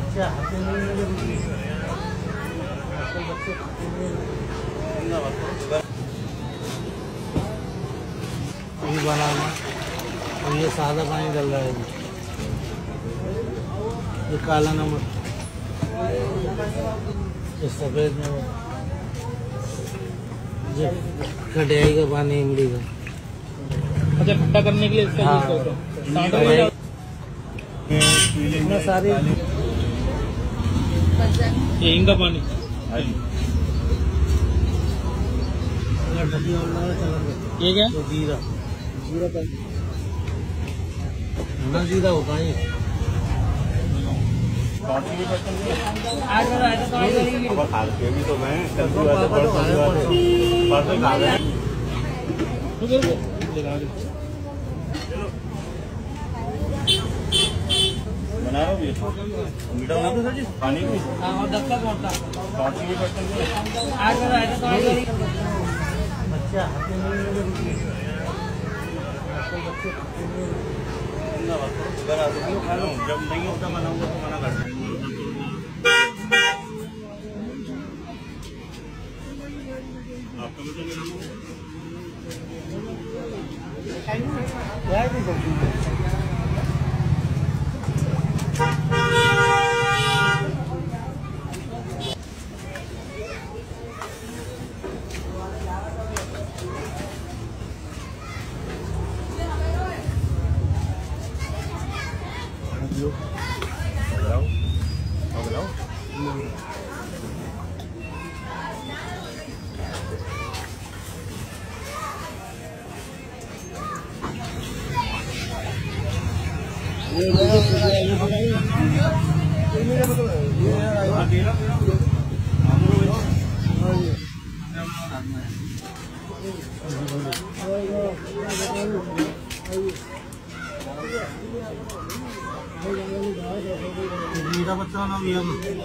बच्चा हाथ में नहीं बच्चे ये बनाना और ये सादा पानी डल रहा है, ये काला नमक, ये सफेद नमक, ये खटाई का पानी इमली का। अच्छा, खट्टा करने के लिए इसका यूज करते हैं। इतना सारी ये हिंग का पानी। ये क्या? तो जीरा का जीरा होता है। भी तो मैं बना रहा हूँ। मीठा बना दो सर जी, पानी भी बच्चा हाथ में जब नहीं होता बनाऊंगा तो मना कर देंगे। आपका मीठा बच्चा ना भी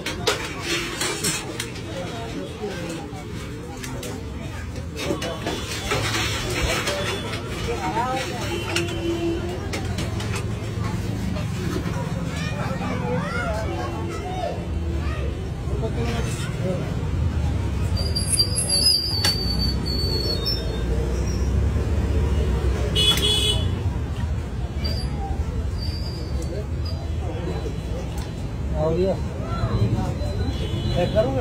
और ये करूँगा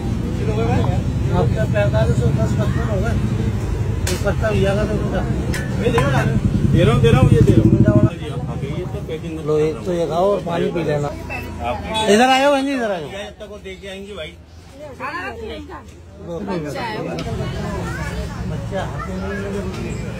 आपका 4510 हो गए। पत्ता भैया का तो दे रहा हूँ, ये दे रहा हूँ। लो एक तो ये खाओ और पानी पी लेना। इधर आयो बहन जी, इधर आयो। तक देख आएंगे भाई। बच्चा हाथ में नहीं